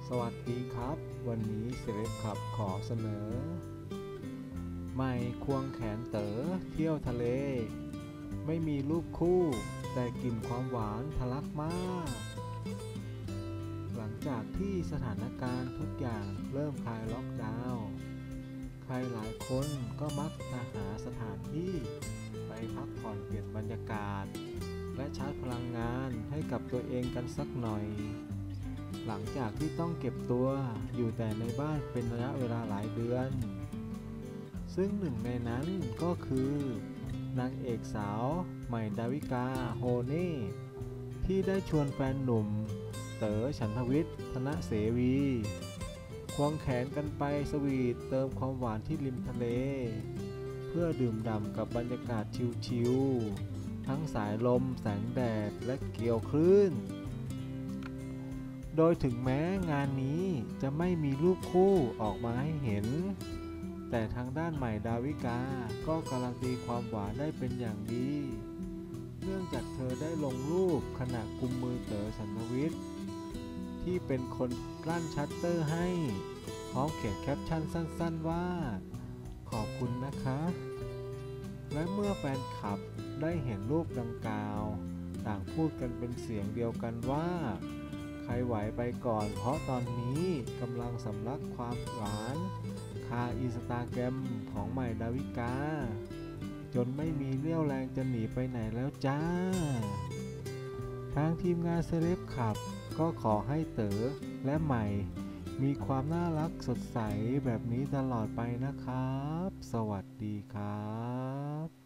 สวัสดีครับวันนี้เซเลบขับขอเสนอไม่ควงแขนเต๋อเที่ยวทะเลไม่มีรูปคู่แต่กลิ่นความหวานทะลักมากหลังจากที่สถานการณ์ทุกอย่างเริ่มคลายล็อกดาวน์ใครหลายคนก็มักจะหาสถานที่ไปพักผ่อนเปลี่ยนบรรยากาศและชาร์จพลังงานให้กับตัวเองกันสักหน่อยหลังจากที่ต้องเก็บตัวอยู่แต่ในบ้านเป็นระยะเวลาหลายเดือนซึ่งหนึ่งในนั้นก็คือนางเอกสาวใหม่ดาวิกาโฮเน่ที่ได้ชวนแฟนหนุ่มเต๋อฉันทวิทย์ธนเสวีควงแขนกันไปสวีทเติมความหวานที่ริมทะเลเพื่อดื่มด่ำกับบรรยากาศชิลๆทั้งสายลมแสงแดดและเกี่ยวคลื่นโดยถึงแม้งานนี้จะไม่มีรูปคู่ออกมาให้เห็นแต่ทางด้านใหม่ดาวิกาก็การันตีความหวานได้เป็นอย่างดีเนื่องจากเธอได้ลงรูปขณะกุมมือเต๋อฉันทวิทย์ที่เป็นคนกลั้นชัตเตอร์ให้พร้อมเขียนแคปชั่นสั้นๆว่าขอบคุณนะคะและเมื่อแฟนคลับได้เห็นรูปดังกล่าวต่างพูดกันเป็นเสียงเดียวกันว่าใครไหวไปก่อนเพราะตอนนี้กำลังสำลักความหวานคาอินสตาแกรมของใหม่ดาวิกาจนไม่มีเรี่ยวแรงจะหนีไปไหนแล้วจ้าทางทีมงานเซเลบขับก็ขอให้เต๋อและใหม่มีความน่ารักสดใสแบบนี้ตลอดไปนะครับสวัสดีครับ